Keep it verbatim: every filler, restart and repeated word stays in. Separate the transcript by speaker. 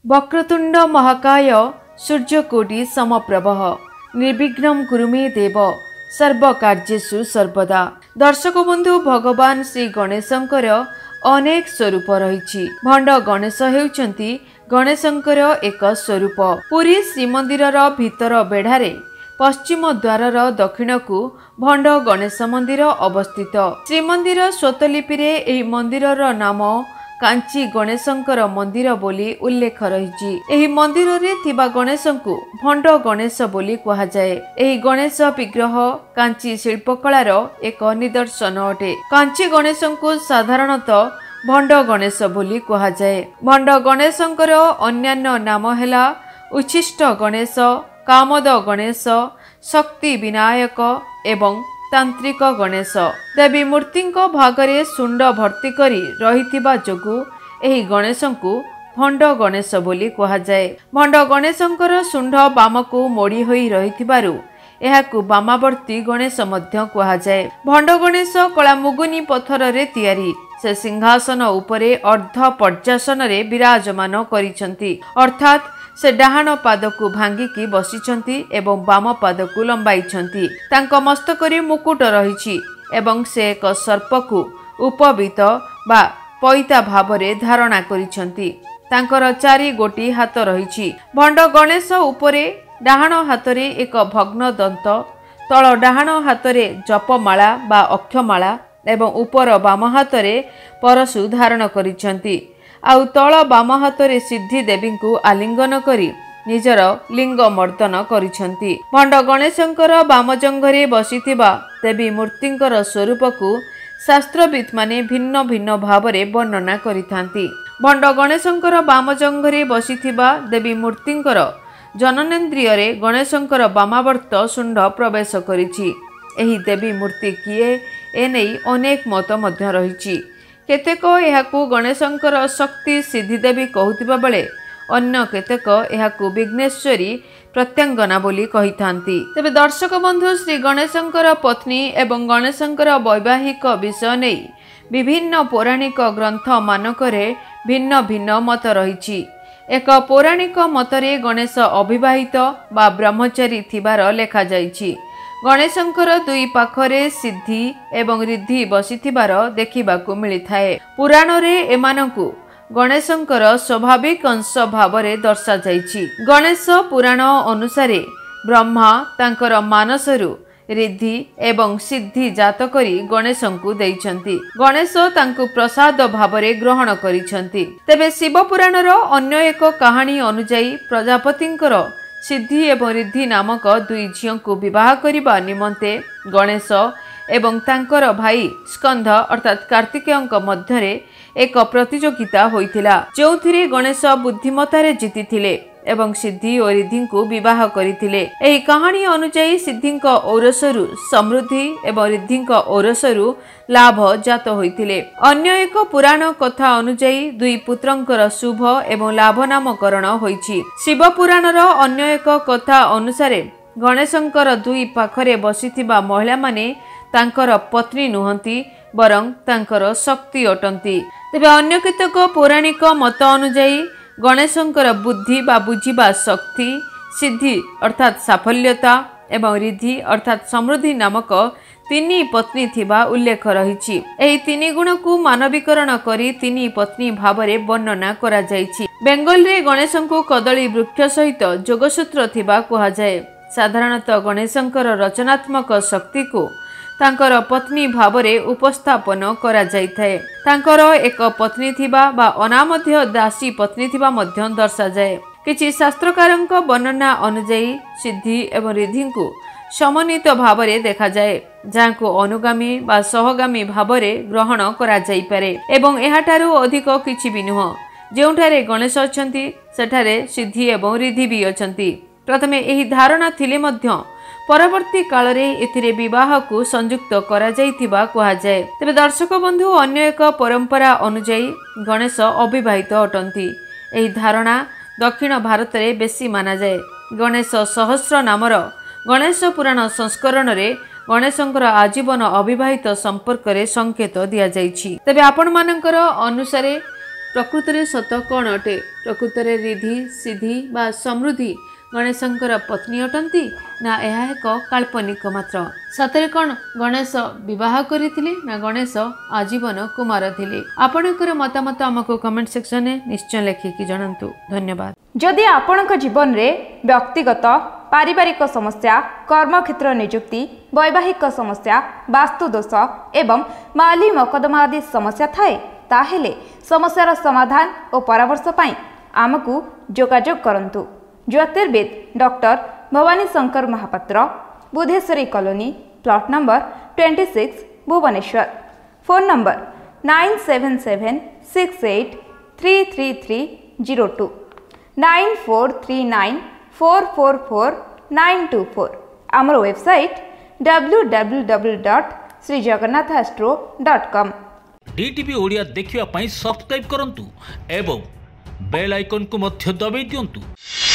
Speaker 1: वक्रतुंड महाकाय सूर्यकोटि समप्रभः निर्विघ्नं कुरु मे देव सर्वकार्येषु सर्वदा। दर्शक बंधु, भगवान श्री गणेशंकर अनेक स्वरूप रही। भंड गणेश हेउचंती गणेशंकर एक स्वरूप। पुरी श्रीमंदिर भीतर बेढ़ारे पश्चिम द्वार दक्षिण को भंड गणेश मंदिर अवस्थित। श्रीमंदिर स्वतलिपि एही मंदिर नाम कांची गणेशंकर मंदिर बोली उल्लेख रही। एही मंदिर रे थिबा गणेश को भंड गणेश बोली कहा जाए। एही गणेश विग्रह कांची शिल्पकलार एक निदर्शन अटे। कांची गणेश को साधारणतः भंड गणेश बोली कहा जाए। भंड गणेशंकर अन्यान्य नाम हेला उच्छिष्ट गणेश, कामद गणेश, शक्ति विनायक एवं तांत्रिक गणेश। देवी मूर्ति भागरे सुंड भर्ती करी रहिथिबा जोगु एही गणेश को भंड गणेश बोली कहा जाए। भंड गणेशंकर सुंड बाम को मोड़ी होई रहिथिबारु एहाकु बामावर्ती गणेश मध्य कहा जाए। भंड गणेश कला मुगुनी पत्थर रे तियारी। से सिंहासन उपरे अर्ध पर्यासन रे विराजमान करिसंती, अर्थात से डाहाण पाद को भांगिकी बसिछंती एवं बाम पाद को लंबाइछंती। तांको मस्तक रे मुकुट रहिछि एवं से एक सर्प को उपवीत बा पैता भाव रे धारणा करिछंती। तांकर चारि गोटी हाथ रहिछि। भंड गणेश उपरे डाहाण हाथ रे एक भग्न दंत, तळ डाहाण हाथ रे जपमाला बा अक्षमाला एवं उपर बाम हाथ रे परशु धारण करिछंती। आउ तळ बाम हाथ रे सिद्धि देवी को आलिंगन करी निजर लिंग मर्दन करिछंती। भंड गणेशंकर बाम जंघरे बसिथिबा देवी मूर्तिंकर स्वरूप को शास्त्रविद माने भिन्न भिन्न भावरे वर्णना करिथांती। भंड गणेशंकर बाम जंघरे बसिथिबा देवी मूर्तिंकर जननेन्द्रिय रे गणेशंकर बामावर्त शुंड प्रवेश करिछि। एही देवी मूर्ति किए एने अनेक मत मध्य रहिछि। केतेक एहाकु गणेशंकर शक्ति सिद्धिदेवी कहूथिबा बेले अन्य केतेक एहाकु विघ्नेश्वरी प्रत्यांगना बोली कहिथांती। तेबे दर्शक बंधु, श्री गणेशंकर पत्नी एवं गणेशंकर वैवाहिक विषय नै विभिन्न पौराणिक ग्रंथ मानकरे भिन्न भिन्न मत रहिछि। एक पौराणिक मतरे गणेश अविवाहित बा ब्रह्मचारी थिबार लेखा जाइछि। गणेशंकर दुई पाखरे सिद्धि एवं रिद्धि बसिथिबार देखिबाकू मिलिथाए। पुराण रे एमानकू गणेशंकर स्वाभाविक अंश भावरे दर्शा जाइछि। गणेश पुराण अनुसारे ब्रह्मा तांकर मानसरु रिद्धि एवं सिद्धि जात करी गणेशंकु दैछंती। गणेश तांकु प्रसाद भावरे ग्रहण करिछंती। तेबे शिव पुराणर अन्य एक कहानी अनुଯାयी प्रजापतिंकर सिद्धि एवं रिद्धि नामक दुई झियों को विवाह करने निमंते गणेश एवं तांकर भाई स्कंध अर्थात कार्तिकेयंक मध्यरे एक प्रतियोगिता होइथिला, जोथिरे गणेश बुद्धिमतारे जीतिथिले एवं सिद्धि और रिद्धि को विवाह करिथिले। एही कहानी अनुଯାयी सिद्धिंक औरसरु समृद्धि एवं रिद्धिंक औरसरु लाभ जात होइथिले। अन्य एक पुराण कथा अनुଯାयी दुई पुत्रंकर शुभ एवं लाभ नामकरण होइछि। शिव पुराणर अन्य एक कथा अनुसारे गणेशंकर दुई पाखरे बसिथिबा महिला माने तांकर पत्नी नुहंती, बरं तांकर शक्ति अटंती। तेबे अन्य केतेक पौराणिक मत अनुଯାयी गणेशंकर बुद्धि बा बुझिबा शक्ति, सिद्धि अर्थात साफल्यता एवं रिद्धि अर्थात समृद्धि नामक तीन पत्नी थिबा उल्लेख रहिछि। एही तीन गुण को मानवीकरण करी तीन पत्नी भावरे वर्णना करा जाइछि। बेंगल रे गणेशंकु कदली वृक्ष सहित जोगसूत्र थिबा कहा जाए। साधारणतः गणेशंकर रचनात्मक शक्ति को तांकर पत्नी भावरे उपस्थापन करा जाइथाए। तांकर एक पत्नी थिबा बा अनामध्य दासी पत्नी थिबा मध्य दर्शा जाए। किछि शास्त्रकारंक वर्णना अनुଯାयी सिद्धि एवं रिद्धि को समन्वित भावरे देखा जाए, जाहाको अनुगामी बा सहगामी भावरे ग्रहण करा जाई पारे एवं एहाटारु अधिक किछि भी नुह। जेउठारे गणेश अछंती सेठारे सिद्धि एवं रिद्धि भी अछंती। प्रथमे एही धारणा थिले मध्य परवर्ती काल रे एथिरे विवाह को संयुक्त करा जाइथिबा कहा जाए। तेबे दर्शक बंधु, अन्य एक परंपरा अनुଯାयी गणेश अविवाहित अटंती। एही धारणा दक्षिण भारत रे बेसी माना जाए। गणेश सहस्र नामर गणेश पुराण संस्करण रे गणेशंकर आजीवन अविवाहित संपर्क रे संकेत दिया जाइछि। तेबे आपण मानकर अनुसारे प्रकृत में सत कौन अटे? प्रकृत में रिधि सिद्धि बा समृद्धि गणेशंकर पत्नी अटंती ना यह एक काल्पनिक मात्र? सतरे कौन गणेश विवाह करथिले ना गणेश आजीवन कुमार थिले? आपणकर मतामत आमको कमेंट सेक्शन में निश्चय लिखिकी जणांतु। धन्यवाद।
Speaker 2: जदि आपणक जीवन रे व्यक्तिगत पारिवारिक समस्या, कर्मक्षेत्र नियुक्ति, वैवाहिक समस्या, वास्तुदोष एवं माली मकदमा आदि समस्या थाए ताहेले समस्यार समाधान और परामर्श पाई आमको जोगाजोग करंतु। ज्योतिर्वेद doctor Bhawani Shankar Mahapatra, Budheswari colony, plot number छब्बीस, Bhubaneswar. Phone number nine seven seven six eight three three three zero two nine four three nine four four four nine two four. आमर website W W W dot Shri Jagannath astro dot com.
Speaker 3: DTV Odia देखिवा पाई subscribe करंतु एवं bell icon को मध्य दबाई दियंतु।